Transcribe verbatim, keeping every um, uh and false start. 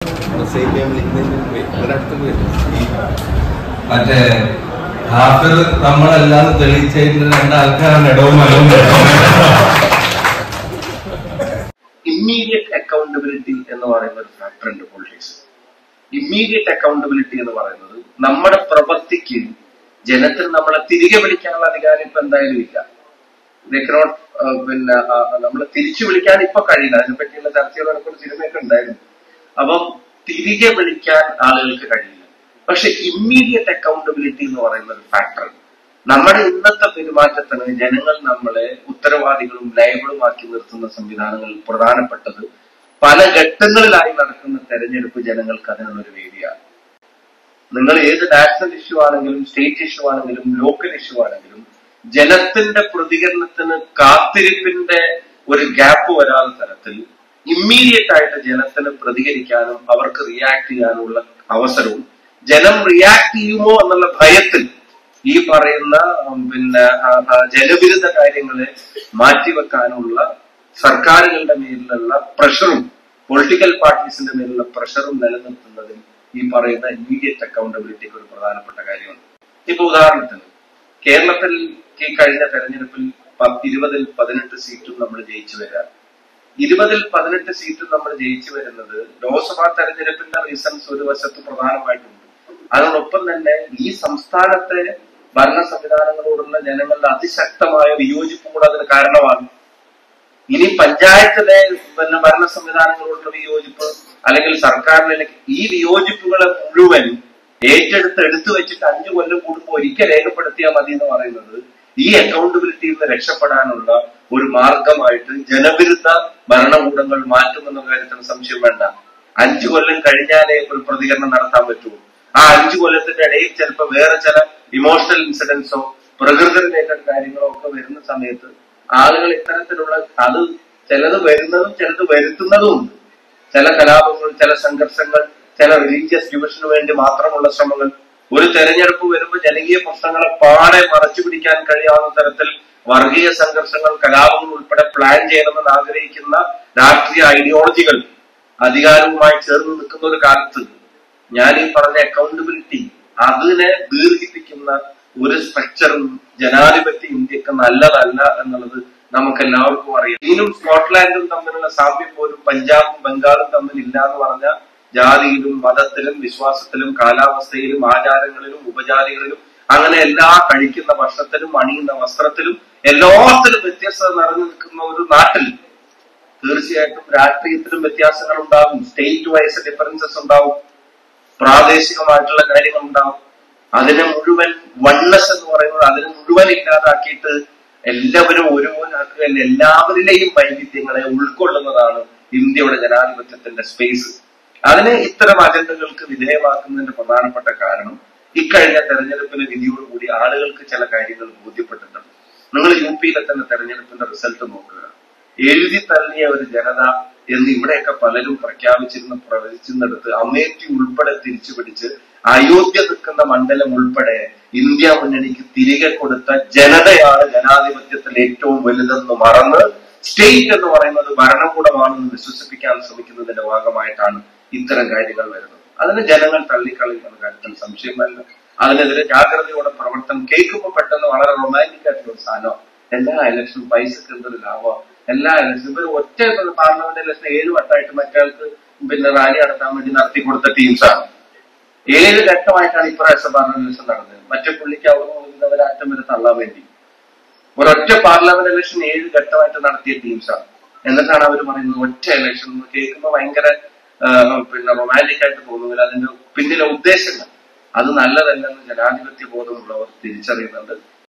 മറ്റേ ഹാഫിർ നമ്മളല്ലാതെ തെളിയിച്ചതിന് രണ്ടാൾക്കാരാണ് ഇടവും മലവും. ഇമ്മീഡിയറ്റ് അക്കൗണ്ടബിലിറ്റി എന്ന് പറയുന്ന ഒരു ഫാക്ടർ ഉണ്ട് പൊളിറ്റിക്സ്. ഇമ്മീഡിയറ്റ് അക്കൗണ്ടബിലിറ്റി എന്ന് പറയുന്നത് നമ്മുടെ പ്രവൃത്തിക്ക് ജനത്തിന് നമ്മളെ തിരികെ വിളിക്കാനുള്ള അധികാരം ഇപ്പൊ എന്തായാലും ഇല്ല. നോട്ട് പിന്നെ നമ്മളെ തിരിച്ചു വിളിക്കാൻ ഇപ്പൊ കഴിയില്ല. അതിനെപ്പറ്റിയുള്ള ചർച്ചകൾ നടക്കുന്ന സിനിമയൊക്കെ ഉണ്ടായിരുന്നു. അപ്പം തിരികെ വിളിക്കാൻ ആളുകൾക്ക് കഴിയില്ല. പക്ഷെ ഇമ്മീഡിയറ്റ് അക്കൗണ്ടബിലിറ്റി എന്ന് പറയുന്ന ഒരു ഫാക്ടർ നമ്മുടെ ഇന്നത്തെ പെരുമാറ്റത്തിന് ജനങ്ങൾ നമ്മളെ ഉത്തരവാദികളും ലയബിളുമാക്കി നിർത്തുന്ന സംവിധാനങ്ങളിൽ പ്രധാനപ്പെട്ടത് പല ഘട്ടങ്ങളിലായി നടക്കുന്ന തെരഞ്ഞെടുപ്പ് ജനങ്ങൾക്ക് അതിനുള്ളൊരു വേദിയാണ്. നിങ്ങൾ ഏത് നാഷണൽ ഇഷ്യൂ ആണെങ്കിലും സ്റ്റേറ്റ് ഇഷ്യൂ ആണെങ്കിലും ലോക്കൽ ഇഷ്യൂ ആണെങ്കിലും ജനത്തിന്റെ പ്രതികരണത്തിന് കാത്തിരിപ്പിന്റെ ഒരു ഗ്യാപ്പ് വരാത്ത തരത്തിൽ ഇമ്മീഡിയറ്റ് ആയിട്ട് ജനത്തിന് പ്രതികരിക്കാനും അവർക്ക് റിയാക്ട് ചെയ്യാനുള്ള അവസരവും ജനം റിയാക്ട് ചെയ്യുമോ എന്നുള്ള ഭയത്തിൽ ഈ പറയുന്ന പിന്നെ ജനവിരുദ്ധ കാര്യങ്ങളെ മാറ്റിവെക്കാനുള്ള സർക്കാരുകളുടെ മേലിലുള്ള പ്രഷറും പൊളിറ്റിക്കൽ പാർട്ടീസിന്റെ മേലുള്ള പ്രഷറും നിലനിർത്തുന്നതിൽ ഈ പറയുന്ന ഇമ്മീഡിയറ്റ് അക്കൗണ്ടബിലിറ്റിക്ക് ഒരു പ്രധാനപ്പെട്ട കാര്യമാണ്. ഇപ്പൊ ഉദാഹരണത്തിന് കേരളത്തിൽ ഈ കഴിഞ്ഞ തെരഞ്ഞെടുപ്പിൽ ഇരുപതിൽ പതിനെട്ട് സീറ്റും നമ്മൾ ജയിച്ചു വരാം. ഇരുപതിൽ പതിനെട്ട് സീറ്റും നമ്മൾ ജയിച്ചു വരുന്നത് ലോക്സഭാ തെരഞ്ഞെടുപ്പിന്റെ റീസൺസ് ഒരു വശത്ത് പ്രധാനമായിട്ടുണ്ട്. അതോടൊപ്പം തന്നെ ഈ സംസ്ഥാനത്തെ ഭരണ സംവിധാനങ്ങളോടുള്ള ജനങ്ങളുടെ അതിശക്തമായ വിയോജിപ്പ് കൂടെ അതിന് കാരണമാണ്. ഇനി പഞ്ചായത്തിലെ പിന്നെ ഭരണ സംവിധാനങ്ങളോടുള്ള വിയോജിപ്പ് അല്ലെങ്കിൽ സർക്കാരിലേക്ക് ഈ വിയോജിപ്പുകളെ മുഴുവൻ ഏറ്റെടുത്ത് എടുത്തു വെച്ചിട്ട് അഞ്ചു കൊല്ലം കൂടുമ്പോൾ ഒരിക്കൽ രേഖപ്പെടുത്തിയാൽ മതി എന്ന് പറയുന്നത് ഈ അക്കൗണ്ടബിലിറ്റിയിൽ നിന്ന് രക്ഷപ്പെടാനുള്ള ഒരു മാർഗമായിട്ട് ജനവിരുദ്ധ ഭരണകൂടങ്ങൾ മാറ്റുമെന്ന കാര്യത്തിന് സംശയം വേണ്ട. അഞ്ചു കൊല്ലം കഴിഞ്ഞാലേ ഒരു പ്രതികരണം നടത്താൻ പറ്റൂ. ആ അഞ്ചു കൊല്ലത്തിന്റെ ഇടയിൽ ചിലപ്പോൾ വേറെ ചില ഇമോഷണൽ ഇൻസിഡൻസോ പ്രകൃതി റിലേറ്റഡ് കാര്യങ്ങളോ ഒക്കെ വരുന്ന സമയത്ത് ആളുകൾ ഇത്തരത്തിലുള്ള അത് ചിലത് വരുന്നതും ചിലത് വരുത്തുന്നതും ഉണ്ട്. ചില കലാപങ്ങൾ, ചില സംഘർഷങ്ങൾ, ചില റിലീജിയസ് ഡിവിഷന് വേണ്ടി മാത്രമുള്ള ശ്രമങ്ങൾ. ഒരു തെരഞ്ഞെടുപ്പ് വരുമ്പോൾ ജനകീയ പ്രശ്നങ്ങളെ പാടെ മറച്ചു പിടിക്കാൻ കഴിയാവുന്ന തരത്തിൽ വർഗീയ സംഘർഷങ്ങൾ, കലാപങ്ങൾ ഉൾപ്പെടെ പ്ലാൻ ചെയ്യണമെന്ന് ആഗ്രഹിക്കുന്ന രാഷ്ട്രീയ ഐഡിയോളജികൾ അധികാരവുമായി ചേർന്ന് നിൽക്കുന്ന ഒരു കാലത്ത് ഞാൻ ഈ പറഞ്ഞ അക്കൗണ്ടബിലിറ്റി അതിനെ ദീർഘിപ്പിക്കുന്ന ഒരു സ്ട്രക്ചറും ജനാധിപത്യ ഇന്ത്യക്ക് നല്ലതല്ല എന്നുള്ളത് നമുക്ക് എല്ലാവർക്കും അറിയാം. ഇതിനും സ്കോട്ട്ലാൻഡും തമ്മിലുള്ള സാമ്യം പോലും പഞ്ചാബും ബംഗാളും തമ്മിൽ ഇല്ല എന്ന് പറഞ്ഞ ജാതിയിലും മതത്തിലും വിശ്വാസത്തിലും കാലാവസ്ഥയിലും ആചാരങ്ങളിലും ഉപജാതികളിലും അങ്ങനെ എല്ലാ കഴിക്കുന്ന ഭക്ഷണത്തിലും അണിയുന്ന വസ്ത്രത്തിലും എല്ലാത്തിലും വ്യത്യസ്തത നിറഞ്ഞു നിൽക്കുന്ന ഒരു നാട്ടിൽ തീർച്ചയായിട്ടും രാഷ്ട്രീയത്തിലും വ്യത്യാസങ്ങൾ ഉണ്ടാകും. സ്റ്റേറ്റ് വൈസ് ഡിഫറൻസസ് ഉണ്ടാവും. പ്രാദേശികമായിട്ടുള്ള കാര്യങ്ങൾ ഉണ്ടാവും. അതിനെ മുഴുവൻ വണ്ണസ് എന്ന് പറയുന്നത് അതിനെ മുഴുവൻ ഇല്ലാതാക്കിയിട്ട് എല്ലാവരും ഒരുപോലെ ആക്കുക, എല്ലാവരിലെയും വൈവിധ്യങ്ങളെ ഉൾക്കൊള്ളുന്നതാണ് ഇന്ത്യയുടെ ജനാധിപത്യത്തിന്റെ സ്പേസ്. അതിനെ ഇത്തരം അജണ്ടകൾക്ക് വിധേയമാക്കുന്നതിന്റെ പ്രധാനപ്പെട്ട കാരണം ഇക്കഴിഞ്ഞ തെരഞ്ഞെടുപ്പിലെ വിധിയോടുകൂടി ആളുകൾക്ക് ചില കാര്യങ്ങൾ ബോധ്യപ്പെട്ടിട്ടുണ്ട്. നിങ്ങൾ യു പിയിലെ തന്നെ തെരഞ്ഞെടുപ്പിന്റെ റിസൾട്ട് നോക്കുക. എഴുതി തള്ളിയ ഒരു ജനത എന്ന് ഇവിടെയൊക്കെ പലരും പ്രഖ്യാപിച്ചിരുന്ന പ്രവചിച്ചിരുന്നിടത്ത് അമേഠി ഉൾപ്പെടെ തിരിച്ചു പിടിച്ച് അയോധ്യ നിൽക്കുന്ന മണ്ഡലം ഉൾപ്പെടെ ഇന്ത്യ മുന്നണിക്ക് തിരികെ കൊടുത്ത ജനതയാണ് ജനാധിപത്യത്തിൽ ഏറ്റവും വലുതെന്ന് മറന്ന് സ്റ്റേറ്റ് എന്ന് പറയുന്നത് ഭരണകൂടമാണെന്ന് വിശ്വസിപ്പിക്കാൻ ശ്രമിക്കുന്നതിന്റെ ഭാഗമായിട്ടാണ് ഇത്തരം കാര്യങ്ങൾ വരുന്നത്. അതിന് ജനങ്ങൾ തള്ളിക്കളയുന്ന കാര്യത്തിൽ സംശയമല്ല. അതിനെതിരെ ജാഗ്രതയോടെ പ്രവർത്തനം കേൾക്കുമ്പോൾ പെട്ടെന്ന് വളരെ റൊമാൻറ്റിക് ആയിട്ടുള്ള ഒരു സാധനം എല്ലാ ഇലക്ഷനും പൈസക്ക് എന്തൊരു ലാഭം, എല്ലാ ഇലക്ഷനും ഇവർ ഒറ്റ പാർലമെന്റ് ഇലക്ഷൻ ഏഴ് വട്ടമായിട്ട് മറ്റയാൾക്ക് പിന്നെ റാലി നടത്താൻ വേണ്ടി നടത്തി കൊടുത്ത ടീംസാണ്. ഏഴ് ഘട്ടമായിട്ടാണ് ഇപ്രാവശ്യം പാർലമെന്റ് ഇലക്ഷൻ നടന്നത്. മറ്റേ പുള്ളിക്ക് അവർ അറ്റം വരെ തള്ളാൻ വേണ്ടി ഒരൊറ്റ പാർലമെന്റ് ഇലക്ഷൻ ഏഴ് ഘട്ടമായിട്ട് നടത്തിയ ടീംസാണ്. എന്നിട്ടാണ് അവർ പറയുന്നത് ഒറ്റ ഇലക്ഷൻ. കേൾക്കുമ്പോൾ ഭയങ്കര പിന്നെ റൊമാൻറ്റിക് ആയിട്ട് തോന്നുന്നില്ല. അതിന്റെ പിന്നിലെ ഉദ്ദേശങ്ങൾ അത് നല്ലതല്ലെന്ന് ജനാധിപത്യ ബോധമുള്ളവർ തിരിച്ചറിയുന്നുണ്ട്.